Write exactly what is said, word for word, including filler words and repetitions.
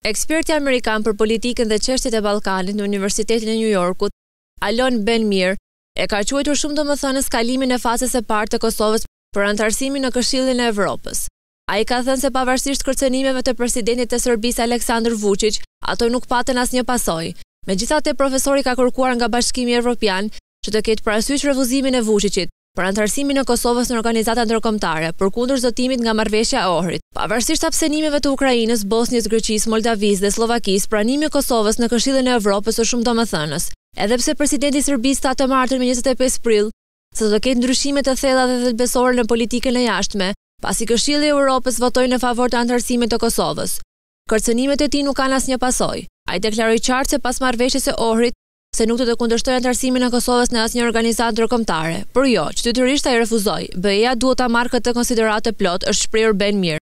Eksperti amerikan për politikën dhe çështjet e Ballkanit në Universitetin e Nju Jorkut, Alon Ben-Meir, e ka quajtur shumë domethënës kalimin e fazës së parë të Kosovës për anëtarësimin në Këshillin e Evropës. Ai ka thënë se pavarësisht kërcënimeve të presidentit të Serbisë Aleksandar Vuçiq, ato nuk patën asnjë pasojë. Megjithatë, profesori ka kërkuar nga Bashkimi Evropian që të ketë parasysh refuzimin e Vučićit për anëtarësimin e Kosovës në organizata ndërkombëtare, përkundër zotimit nga marrëveshja e Ohrit. Pavarësisht absenimeve të Ukrainës, Bosnjës, Greqisë, Moldavisë dhe Slovakisë, pranimi i Kosovës në Këshillin e Evropës është shumë domethënës. Edhe pse presidenti i Serbisë ta të martën me njëzet e pesë prill, se do të ketë ndryshime të thella dhe thelbësore në politikën e jashtme, pasi Këshilli i Evropës votoi në favor të anëtarësimit të Kosovës. Kërcënimet e tij nuk kanë asnjë pasojë. Ai deklaroi qartë se pas marrëveshjes së Ohrit se nuk do të kundërshtojë anëtarësimin e Kosovës në asnjë organizatë ndërkombëtare. Por jo, çtytërisht ai refuzoi. B E A duhet ta marrë këtë konsideratë plot, është shprehur Ben-Meir.